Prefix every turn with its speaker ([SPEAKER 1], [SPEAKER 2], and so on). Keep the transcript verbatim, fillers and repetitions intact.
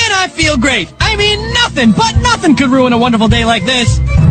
[SPEAKER 1] I feel great. I mean, nothing, but nothing could ruin a wonderful day like this.